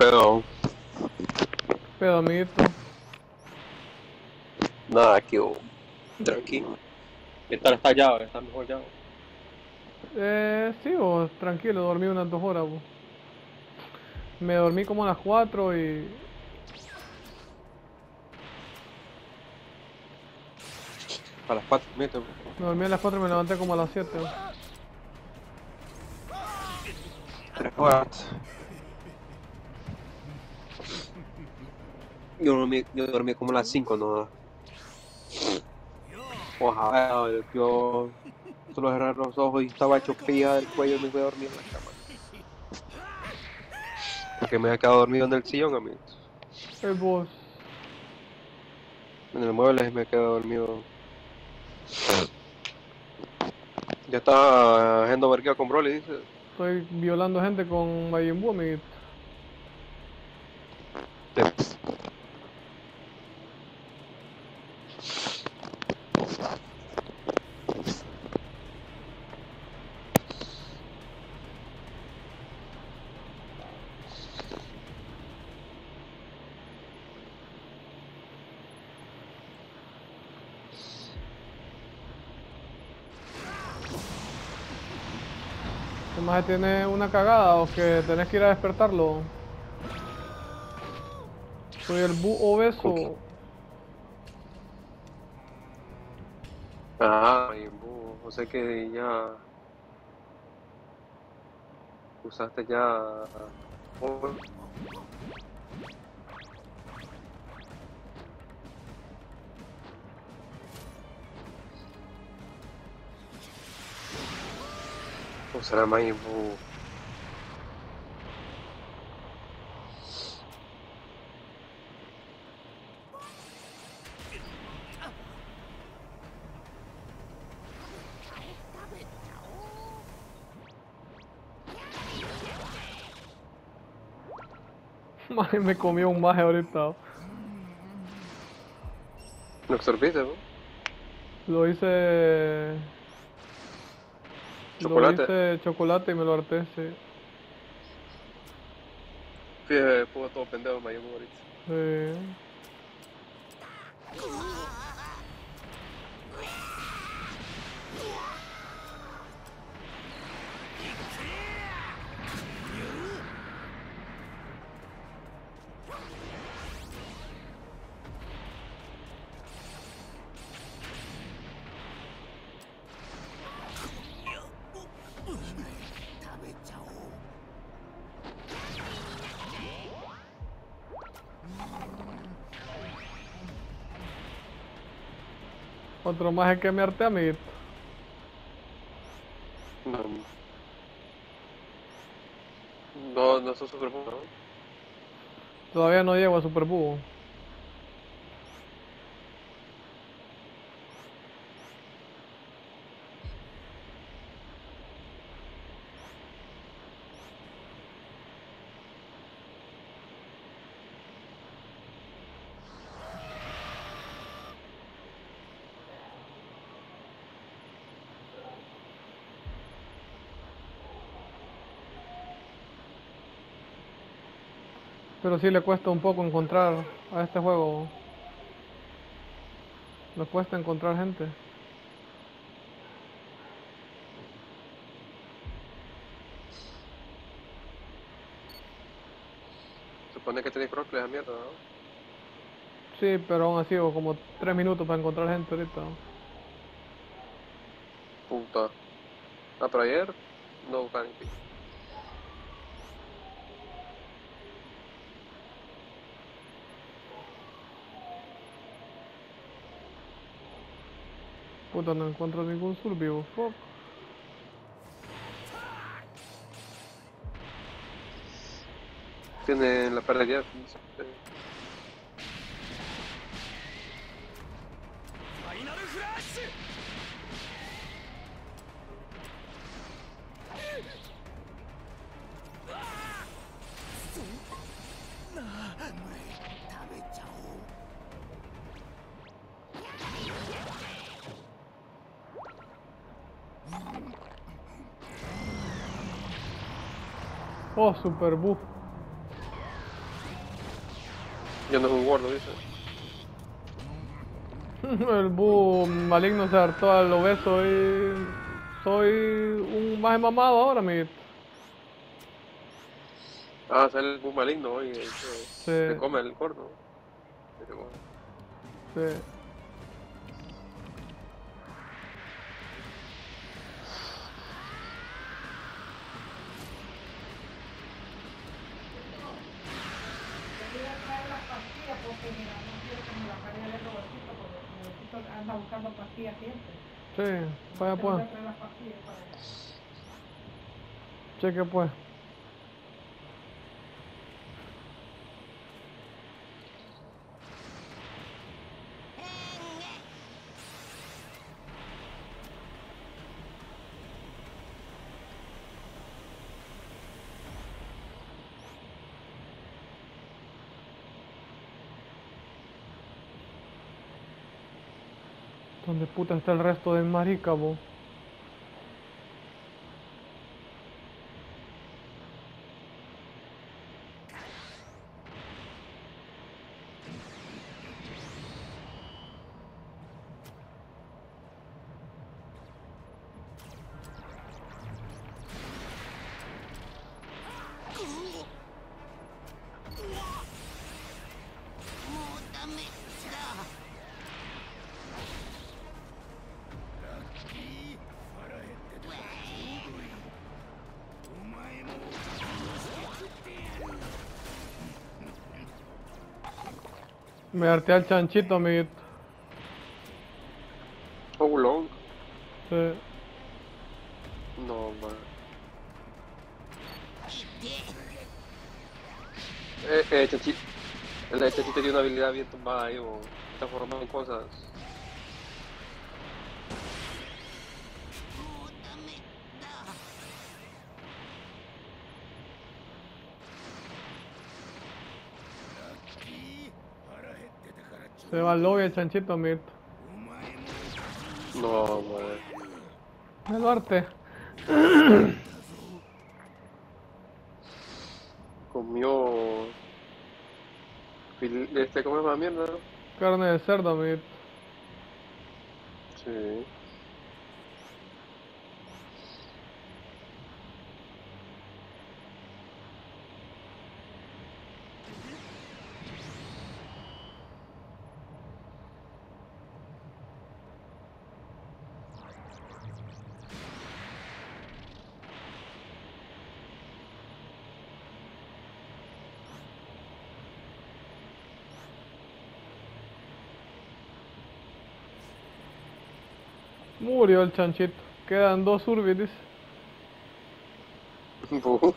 pedo? Pedo, amiguito. Nada, aquí, tranquilo. ¿Qué tal está llave? ¿Está mejor llave? Sí, vos, tranquilo, dormí unas 2 horas, vos. Me dormí como a las 4 y... A las 4 metros. Me dormí a las 4 y me levanté como a las 7, vos. 3 horas. Yo dormí como a las 5, ¿no? Ojalá, yo solo cerré los ojos y estaba hecho pija del cuello y me fui a dormir en la cama. Porque me había quedado dormido en el sillón, amigo. Vos, En el mueble me quedé dormido. Ya estaba haciendo verguía con Broly, dice. estoy violando gente con Majin Buu, amiguito. Además tiene una cagada, o que tenés que ir a despertarlo. Soy el Buu ¿Con quién? obeso. Ay, o sea que ya usaste ya. Usar más info. Maje, me comió un maje ahorita. ¿Lo absorbiste, no? Lo hice... Lo Chocolate. hice chocolate y me lo harté, sí. Fíjate, puedo todo pendejo, me llamo ahorita. Sí. Otro maje que me harté, amiguito. No, no sos super bueno, ¿no? Todavía no llego a Super Buu. Pero sí le cuesta un poco encontrar a este juego. Le cuesta encontrar gente. Supone que tenés crossplay esa mierda, ¿no? Sí, pero aún así, como 3 minutos para encontrar gente ahorita. Puta. Ah, pero ayer no buscaban que. Puta, no encuentro ningún survivo. Fuck. Tienen la pérdida. Oh, Super Buu. Yo no soy un gordo, dice. El búho maligno se hartó al obeso y soy un más mamado ahora, amiguito. Ah, sale el bus maligno hoy, Sí, se come el gordo. Pero bueno. sí. Anda buscando pastillas siempre. Sí, vaya pues. Trae las pastillas para allá. Cheque pues. ¿Dónde puta está el resto del marica, bo? Me harté al chanchito, amiguito. Oh, long. Sí. No, man. Chachi, el Chachito tiene una habilidad bien tumbada ahí, o está formando cosas. Se va al lobby el chanchito, amiguito. No, man. El arte. Comió. ¿Cómo es la mierda? Carne de cerdo, amiguito. Sí. Murió el chanchito. Quedan 2 urbis, dice. Bu.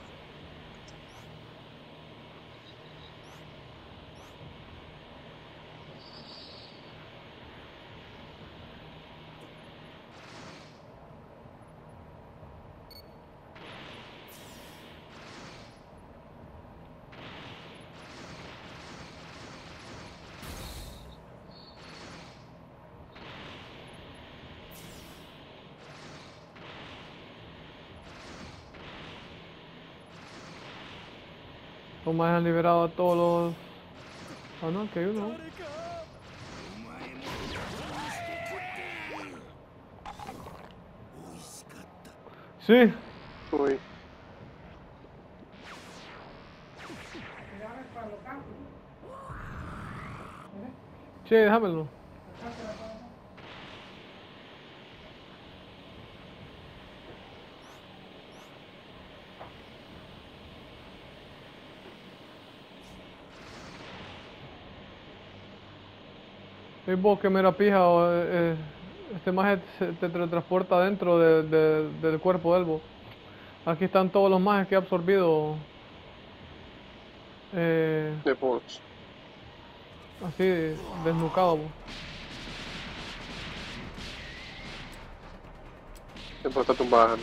Los más han liberado a todos los... Ah, no, que hay uno. Sí, Uy. sí, déjamelo. Es vos que mera pija, o, este maje te teletransporta dentro del cuerpo del bo. Aquí están todos los majes que he absorbido. De bots. Así, desnucado, bo. Siempre está tumbada.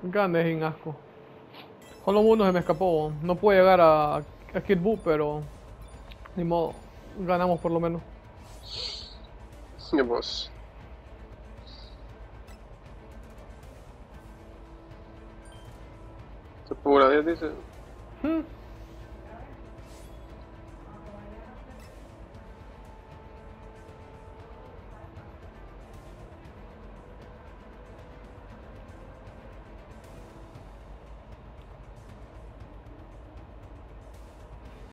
Grande sin asco. Solo uno se me escapó. No pude llegar a Kid Buu, pero ni modo. Ganamos por lo menos. Ya pues. Se pura 10 dice. Hmm.